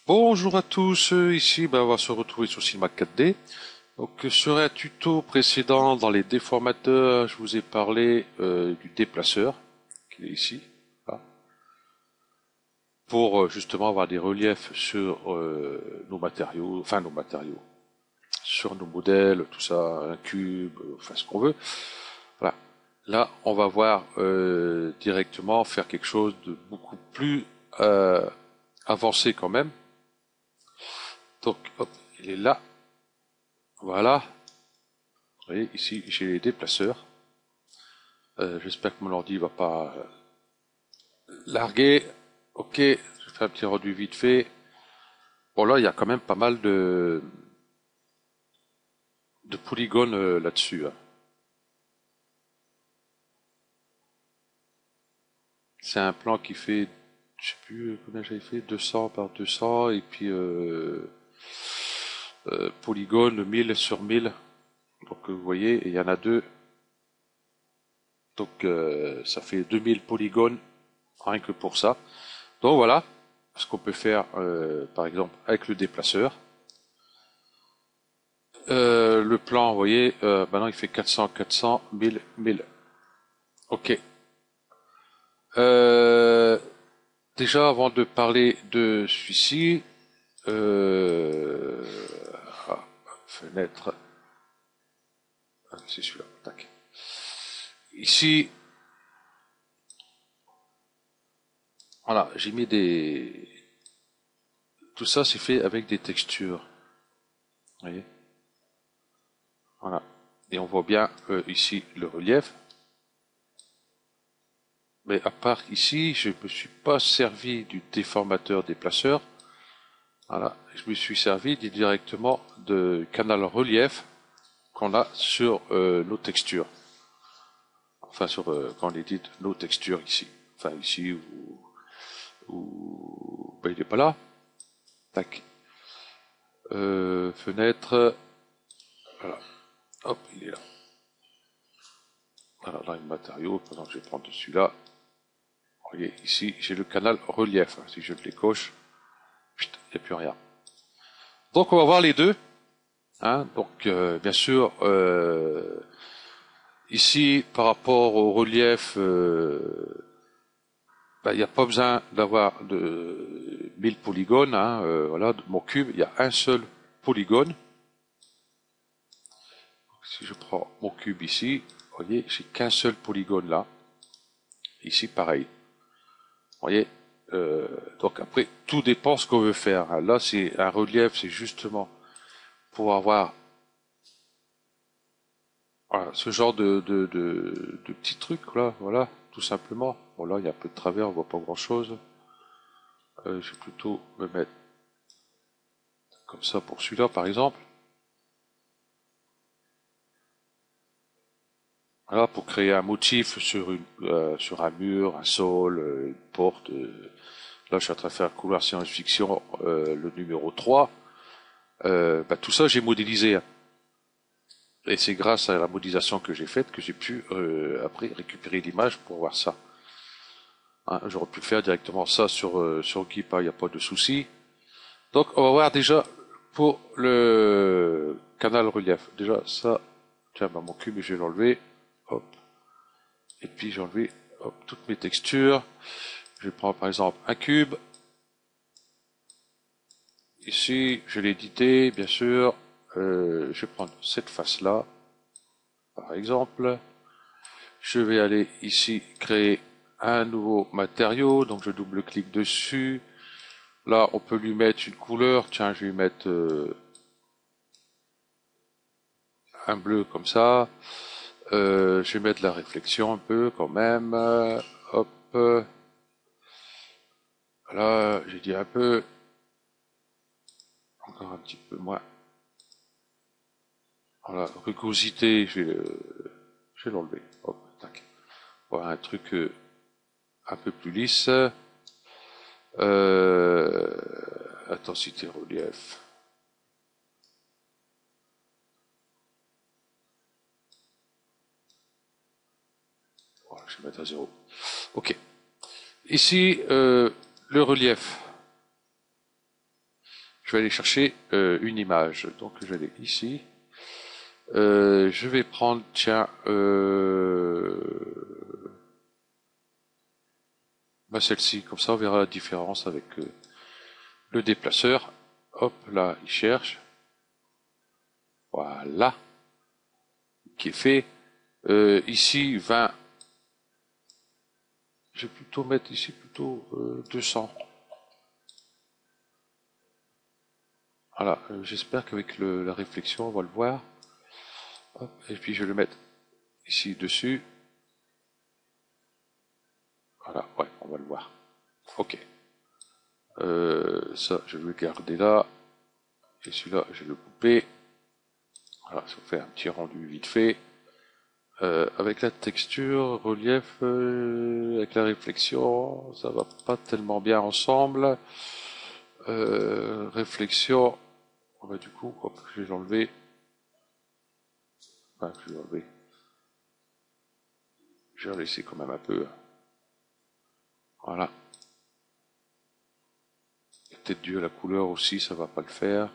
Bonjour à tous, ici on va se retrouver sur Cinema 4D. Donc sur un tuto précédent dans les déformateurs, je vous ai parlé du déplaceur, qui est ici, là, pour justement avoir des reliefs sur nos matériaux, sur nos modèles, tout ça, un cube, enfin ce qu'on veut. Voilà. Là, on va voir directement faire quelque chose de beaucoup plus avancé quand même. Donc, hop, il est là. Voilà. Vous voyez, ici, j'ai les déplaceurs. J'espère que mon ordi va pas larguer. Ok, je fais un petit rendu vite fait. Bon, là, il y a quand même pas mal de polygones là-dessus, hein. C'est un plan qui fait, je sais plus combien j'avais fait, 200 par 200, et puis polygone 1000 sur 1000. Donc, vous voyez, il y en a deux. Donc, ça fait 2000 polygones, rien que pour ça. Donc voilà ce qu'on peut faire par exemple avec le déplaceur. Le plan, vous voyez, maintenant il fait 400, 400, 1000, 1000. Ok. Euh, Déjà avant de parler de celui-ci, euh, ah, fenêtre, c'est celui-là. Tac. Ici, voilà, j'ai mis des. Tout ça c'est fait avec des textures. Vous voyez, voilà. Et on voit bien ici le relief. Mais à part ici, je me suis pas servi du déformateur déplaceur. Voilà, je me suis servi directement de canal relief qu'on a sur nos textures. Enfin, sur quand on édite nos textures ici. Enfin, ici ou ben, il est pas là. Tac. Fenêtre. Voilà. Hop, il est là. Voilà, dans les matériaux. Pendant que je vais prendre celui-là. Vous voyez, ici, j'ai le canal relief. Si je le coche, il n'y a plus rien. Donc, on va voir les deux. Hein, donc, bien sûr, ici, par rapport au relief, il n'y a pas besoin d'avoir de 1000 polygones. Hein, voilà, de mon cube, il y a un seul polygone. Si je prends mon cube ici, vous voyez, j'ai qu'un seul polygone là. Ici, pareil. Vous voyez, donc après, tout dépend ce qu'on veut faire, hein. Là, c'est un relief, c'est justement pour avoir voilà, ce genre de petits trucs là, voilà, tout simplement. Bon là, il y a un peu de travers, on voit pas grand-chose. Je vais plutôt me mettre comme ça pour celui-là, par exemple. Voilà, pour créer un motif sur un mur, un sol, une porte. Là, je suis en train de faire couloir science-fiction, le numéro 3. Tout ça, j'ai modélisé, hein. Et c'est grâce à la modélisation que j'ai faite que j'ai pu après récupérer l'image pour voir ça. Hein, j'aurais pu le faire directement ça sur Gipa, il n'y a pas de souci. Donc on va voir déjà pour le canal relief. Déjà ça, tiens, mon cube, je vais l'enlever. Hop. Et puis j'ai enlevé toutes mes textures. Je vais prendre par exemple un cube. Ici, je l'ai édité, bien sûr. Je vais prendre cette face-là, par exemple. Je vais aller ici créer un nouveau matériau, donc je double-clique dessus. Là, on peut lui mettre une couleur. Tiens, je vais lui mettre un bleu comme ça. Je vais mettre la réflexion un peu quand même. Hop. Là, j'ai dit un peu. Encore un petit peu moins. Voilà, rugosité, je vais l'enlever. Hop, tac. Voilà, un truc un peu plus lisse. Intensité relief. Voilà, je vais mettre à 0. Ok. Ici, le relief. je vais aller chercher une image. Donc je vais aller ici. Je vais prendre, tiens, celle-ci. Comme ça, on verra la différence avec le déplaceur. Hop, là, il cherche. Voilà, qui est fait. Ici, 20. Je vais plutôt mettre ici plutôt 200. Voilà, j'espère qu'avec la réflexion, on va le voir. Hop, et puis je vais le mettre ici dessus. Voilà, ouais, on va le voir. Ok. Ça, je vais le garder là. Et celui-là, je vais le couper. Voilà, ça fait un petit rendu vite fait. Avec la texture, relief, avec la réflexion, ça va pas tellement bien ensemble. Réflexion, du coup, hop, je vais l'enlever. Enfin, je vais l'enlever. Je vais en laisser quand même un peu. Voilà. Peut-être dû à la couleur aussi, ça va pas le faire.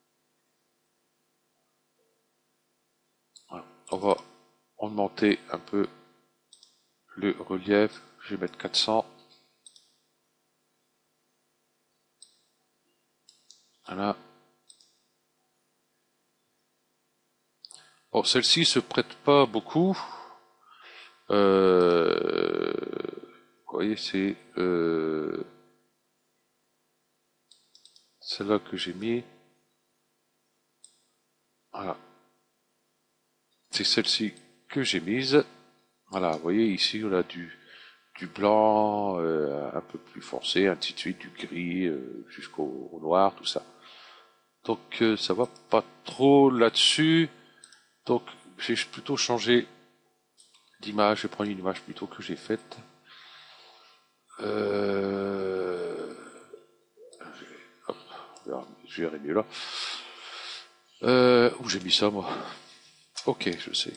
Voilà. On va augmenter un peu le relief. Je vais mettre 400. Voilà. Bon, celle-ci se prête pas beaucoup. Vous voyez, c'est celle-là que j'ai mis. Voilà. C'est celle-ci que j'ai mise. Voilà, vous voyez ici on a du blanc un peu plus foncé, ainsi de suite, du gris jusqu'au noir, tout ça. Donc ça va pas trop là-dessus. Donc j'ai plutôt changé d'image. Je vais prendre une image plutôt que j'ai faite. Hop, je verrai mieux là. Où j'ai mis ça moi? Ok, je sais.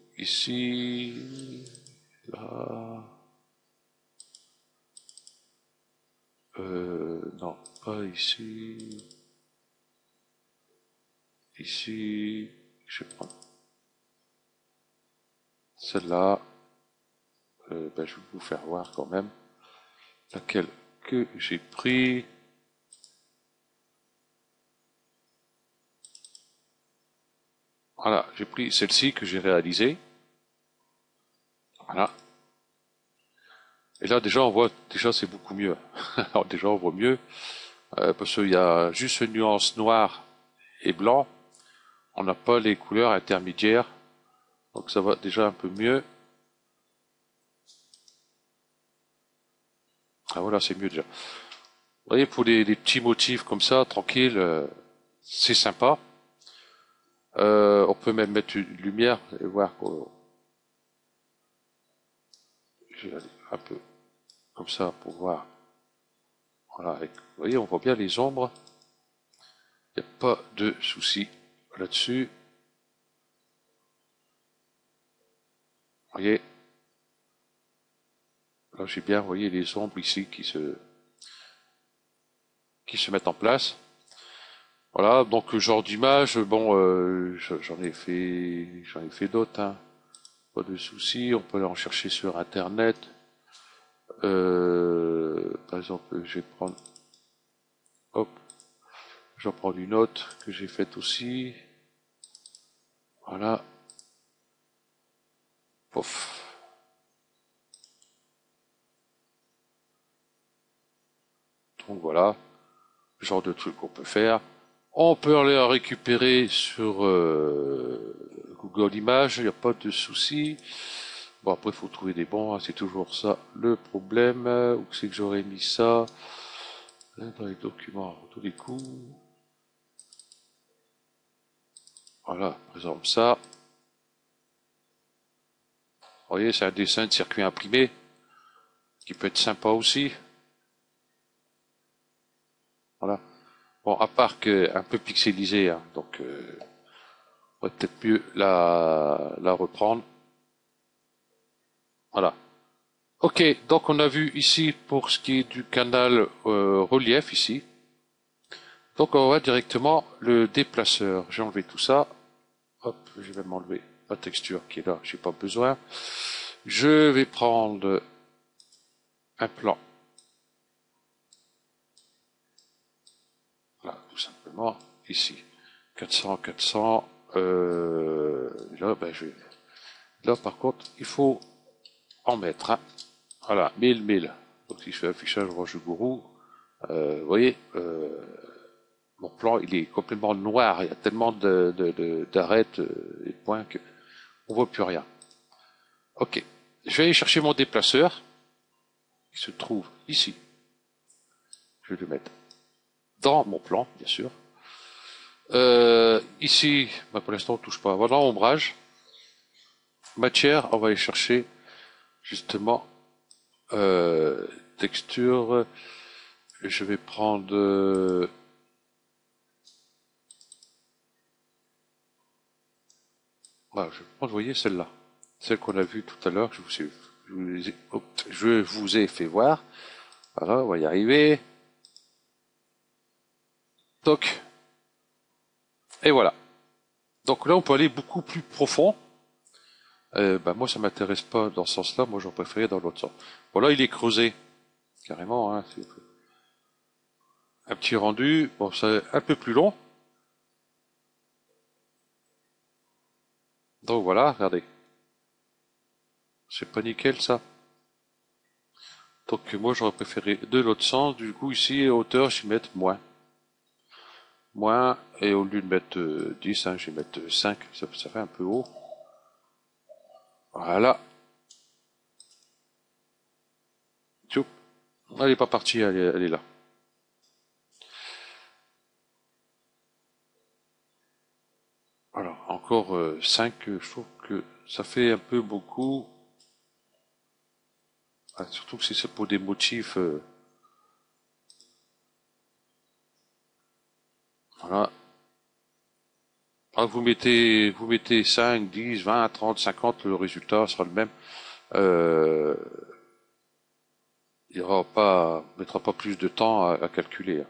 Ici, là. Non, pas ici. Ici, je vais prendre celle-là. Je vais vous faire voir quand même laquelle que j'ai pris. Voilà, j'ai pris celle-ci que j'ai réalisée. Voilà. Et là déjà on voit, déjà c'est beaucoup mieux. Alors déjà on voit mieux parce qu'il y a juste une nuance noir et blanc. On n'a pas les couleurs intermédiaires, donc ça va déjà un peu mieux. Ah voilà, c'est mieux déjà. Vous voyez, pour les petits motifs comme ça, tranquille, c'est sympa. On peut même mettre une lumière et voir qu'on... Je vais aller un peu comme ça pour voir. Voilà, vous voyez, on voit bien les ombres. Il n'y a pas de souci là-dessus. Vous voyez, là j'ai bien, vous voyez, les ombres ici qui se mettent en place. Voilà, donc genre d'image, bon, j'en ai fait d'autres, hein. Pas de souci, on peut en chercher sur Internet. Par exemple, je vais prendre, hop, je vais prendre une autre que j'ai faite aussi. Voilà, pof. Donc voilà, le genre de truc qu'on peut faire. On peut aller en récupérer sur Google Images, il n'y a pas de souci. Bon, après, il faut trouver des bons, hein, c'est toujours ça le problème. Où c'est que j'aurais mis ça? Dans les documents, tous les coups. Voilà, par exemple ça. Vous voyez, c'est un dessin de circuit imprimé qui peut être sympa aussi. Voilà. Bon, à part que un peu pixelisé, hein, donc on va peut-être mieux la reprendre. Voilà. Ok, donc on a vu ici pour ce qui est du canal relief ici. Donc on va directement le déplaceur. J'ai enlevé tout ça. Hop, je vais même enlever la texture qui est là, j'ai pas besoin. Je vais prendre un plan. Là, tout simplement, ici. 400, 400. Là, ben, là, par contre, il faut en mettre. Hein. Voilà, 1000, 1000. Donc si je fais affichage Roche Gourou, vous voyez, mon plan, il est complètement noir. Il y a tellement d'arêtes et de points que on voit plus rien. Ok. Je vais aller chercher mon déplaceur. Il se trouve ici. Je vais le mettre dans mon plan, bien sûr. Ici, bah pour l'instant, on touche pas. Voilà, ombrage. Matière, on va aller chercher justement texture. Je vais prendre voilà, je vais prendre, vous voyez, celle-là. Celle qu'on a vue tout à l'heure, que je vous ai fait voir. Voilà, on va y arriver. Toc. Et voilà. Donc là, on peut aller beaucoup plus profond. Bah moi, ça m'intéresse pas dans ce sens-là. Moi, j'en préférais dans l'autre sens. Bon, là, il est creusé. Carrément, hein. C'est un petit rendu. Bon, c'est un peu plus long. Donc voilà, regardez. C'est pas nickel, ça. Donc moi, j'aurais préféré de l'autre sens. Du coup, ici, hauteur, je vais mettre moins. Moins, et au lieu de mettre 10, hein, je vais mettre 5. Ça fait un peu haut. Voilà. Tchoup. Elle est pas partie, elle est là. Alors, encore 5, je trouve que ça fait un peu beaucoup. Ah, surtout que c'est pour des motifs. Voilà. Ah, vous mettez 5, 10, 20, 30, 50, le résultat sera le même. Euh, il y aura pas, on mettra pas plus de temps à calculer. Hein.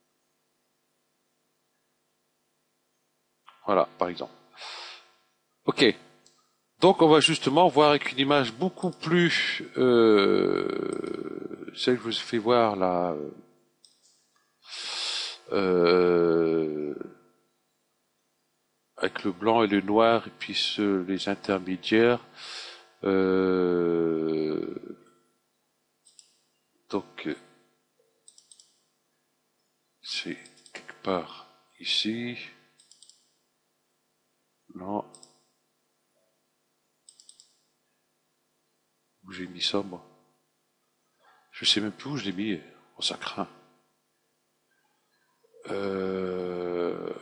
Voilà, par exemple. Ok. Donc on va justement voir avec une image beaucoup plus celle que je vous ai fait voir là euh, avec le blanc et le noir et puis les intermédiaires. Euh, donc c'est quelque part ici. Non, où j'ai mis ça moi? Je sais même plus où je l'ai mis. Oh, ça craint. Euh,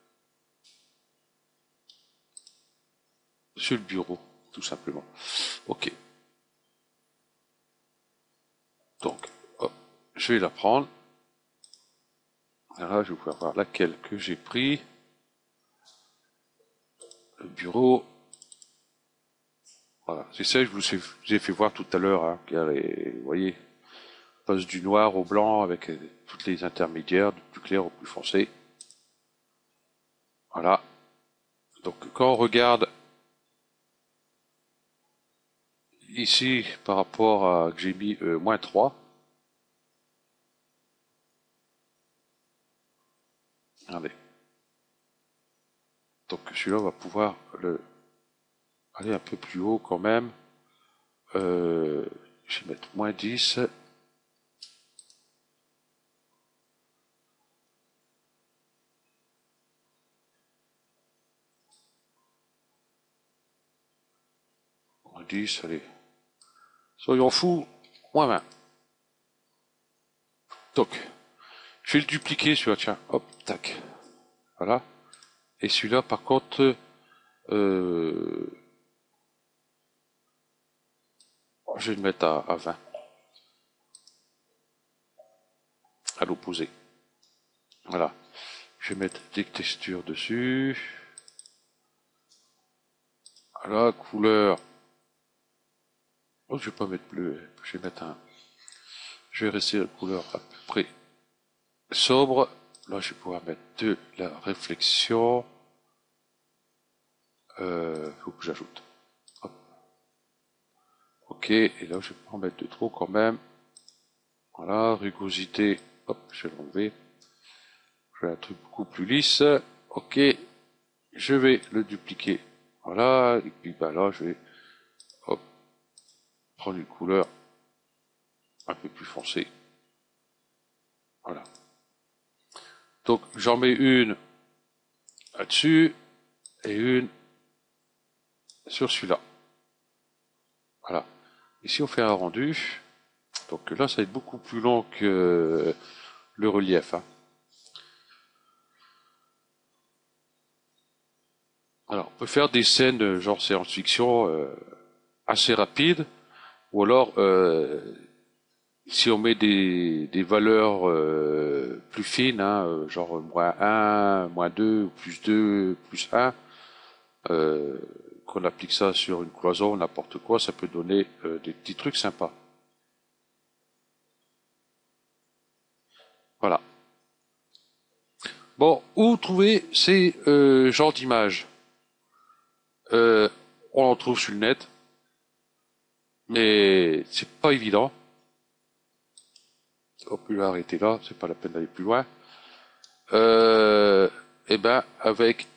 sur le bureau, tout simplement. Ok. Donc, hop, je vais la prendre. Là, je vais pouvoir voir laquelle que j'ai pris. Le bureau. Voilà. C'est ça que vous ai fait voir tout à l'heure. Hein, vous voyez, passe du noir au blanc avec toutes les intermédiaires, du plus clair au plus foncé. Voilà. Donc, quand on regarde ici par rapport à que j'ai mis -3, regardez. Donc, celui-là, on va pouvoir le aller un peu plus haut quand même. Je vais mettre -10. -10, allez. Soyons fous. -20. Donc, je vais le dupliquer celui-là, tiens. Hop, tac. Voilà. Et celui-là, par contre, euh, je vais le mettre à 20. À l'opposé. Voilà. Je vais mettre des textures dessus. Voilà, couleur. Oh, je vais pas mettre bleu. Je vais mettre un. Je vais rester la couleur à peu près sobre. là, je vais pouvoir mettre de la réflexion. Faut que j'ajoute. Hop. Ok, et là, je vais pas en mettre de trop quand même. Voilà, rugosité. Hop, je vais l'enlever. Je vais un truc beaucoup plus lisse. Ok, je vais le dupliquer. Voilà, et puis bah là, je vais hop, prendre une couleur un peu plus foncée. Voilà. Donc, j'en mets une là-dessus et une sur celui-là. Voilà. Ici, on fait un rendu. Donc là, ça va être beaucoup plus long que le relief, hein. Alors, on peut faire des scènes genre science-fiction assez rapides, ou alors si on met des valeurs plus fines, hein, genre -1, -2, +2, +1, euh, qu'on applique ça sur une cloison, n'importe quoi, ça peut donner des petits trucs sympas. Voilà. Bon, où trouver ces genres d'images? euh, On en trouve sur le net, mais c'est pas évident. On peut l'arrêter là, c'est pas la peine d'aller plus loin. Et ben avec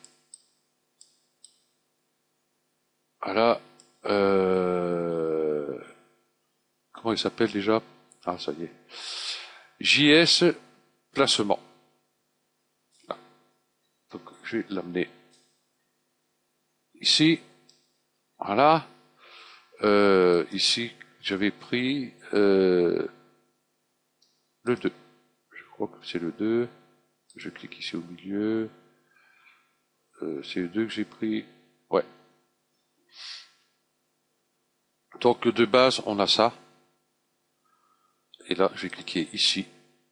voilà, comment il s'appelle déjà? Ah, ça y est. JS placement. Là. Donc je vais l'amener ici. Voilà. Ici, j'avais pris le 2. Je crois que c'est le 2. Je clique ici au milieu. C'est le 2 que j'ai pris. Ouais. Donc de base, on a ça. Et là, je vais cliquer ici.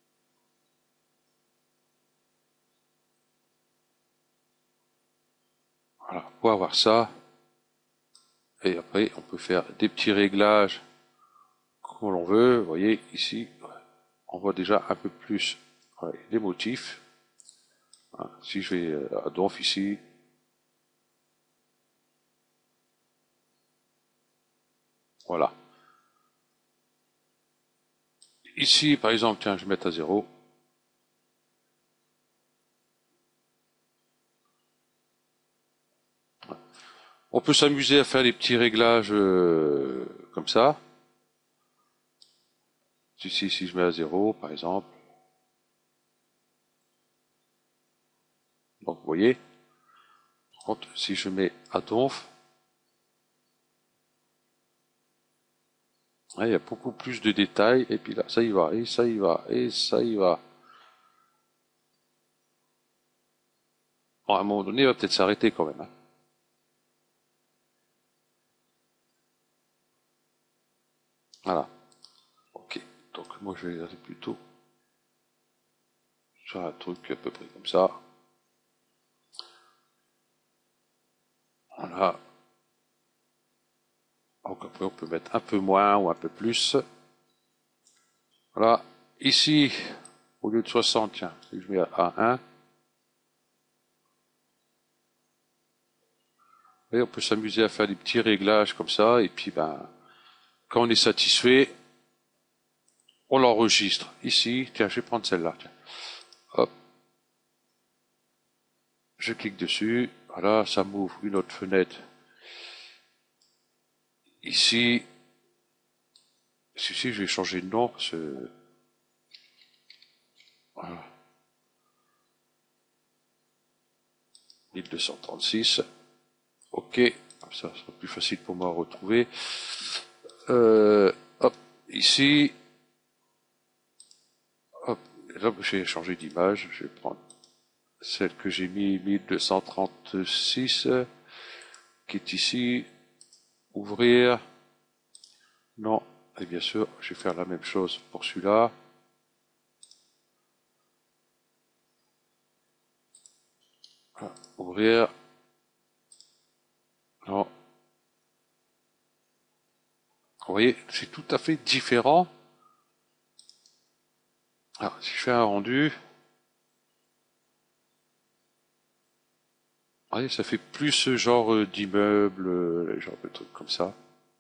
Voilà, pour avoir ça. Et après, on peut faire des petits réglages comme l'on veut. Vous voyez, ici, on voit déjà un peu plus les motifs. Hein, si je vais à Donf ici, voilà. Ici, par exemple, tiens, je vais mettre à 0. On peut s'amuser à faire des petits réglages comme ça. Ici, si je mets à 0, par exemple. Donc, vous voyez, par contre, si je mets à Donf, il y a beaucoup plus de détails. Et puis là, ça y va, et ça y va, et ça y va. Bon, à un moment donné, il va peut-être s'arrêter quand même, hein. Voilà. Ok. Donc, moi, je vais aller plutôt sur un truc à peu près comme ça. Voilà. Donc après, on peut mettre un peu moins ou un peu plus. Voilà. Ici, au lieu de 60, tiens, si je mets à 1, et on peut s'amuser à faire des petits réglages comme ça. Et puis, ben, quand on est satisfait, on l'enregistre. Ici, tiens, je vais prendre celle-là. Tiens. Hop, je clique dessus. Voilà, ça m'ouvre une autre fenêtre. Ici, je vais changer de nom. Voilà, 1236. Ok, comme ça sera plus facile pour moi à retrouver. Hop, ici. Hop, là, j'ai changé d'image. Je vais prendre celle que j'ai mis 1236, qui est ici. Ouvrir. Non. Et bien sûr, je vais faire la même chose pour celui-là. Voilà, ouvrir. Non. Vous voyez, c'est tout à fait différent. Alors, si je fais un rendu, Ouais, ça fait plus ce genre d'immeuble, genre de trucs comme ça.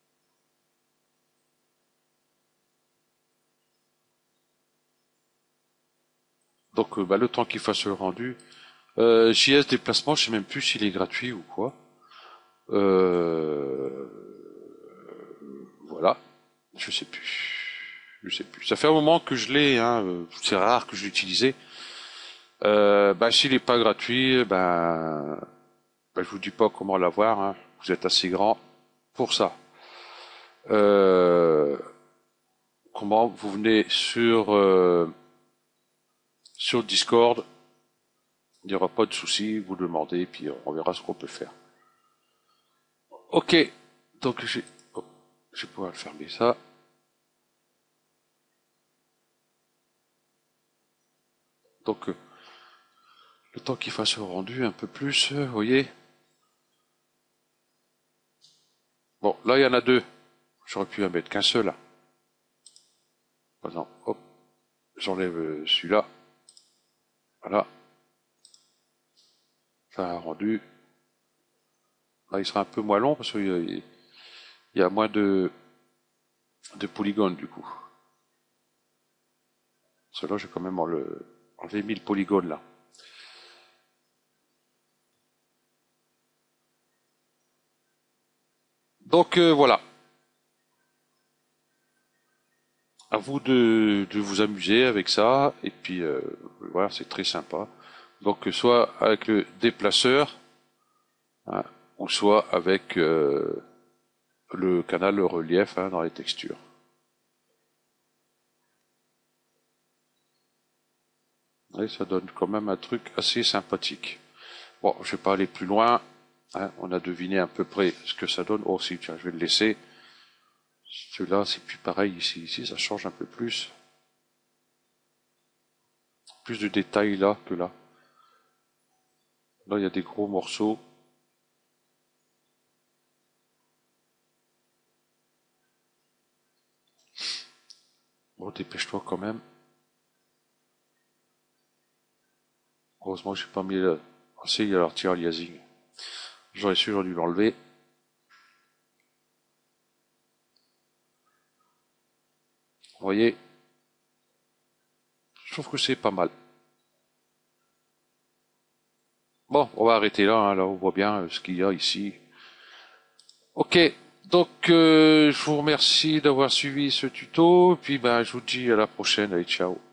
Donc bah, le temps qu'il fasse le rendu. JS déplacement, je sais même plus s'il est gratuit ou quoi. Euh, voilà, je sais plus. Je sais plus. Ça fait un moment que je l'ai, hein. C'est rare que je l'utilisais. Bah s'il est pas gratuit, ben, je vous dis pas comment l'avoir, hein. Vous êtes assez grand pour ça. Euh, comment vous venez sur Discord, il n'y aura pas de souci, vous demandez, puis on verra ce qu'on peut faire. Ok, donc je vais pouvoir fermer ça. Donc le temps qu'il fasse le rendu un peu plus, vous voyez. Bon, là il y en a deux. J'aurais pu en mettre qu'un seul là. Par exemple, hop, j'enlève celui-là. Voilà, ça a rendu. Là il sera un peu moins long parce qu'il y a moins de polygones du coup. Cela, j'ai quand même enlevé 1000 polygones là. Donc voilà, à vous de vous amuser avec ça, et puis voilà, c'est très sympa. Donc soit avec le déplaceur, hein, ou soit avec le canal relief, hein, dans les textures. Et ça donne quand même un truc assez sympathique. Bon, je vais pas aller plus loin, hein, on a deviné à peu près ce que ça donne. Oh si, tiens, je vais le laisser. Celui-là, c'est plus pareil ici. Ici, ça change un peu plus. Plus de détails là que là. Là, il y a des gros morceaux. Bon, dépêche-toi quand même. Heureusement que j'ai pas mis le... Ah, si, il y a l'anti-aliasing. J'aurais dû l'enlever. Vous voyez, je trouve que c'est pas mal. Bon, on va arrêter là, hein. Là, on voit bien ce qu'il y a ici. Ok, donc je vous remercie d'avoir suivi ce tuto. Puis ben, je vous dis à la prochaine. Allez, ciao.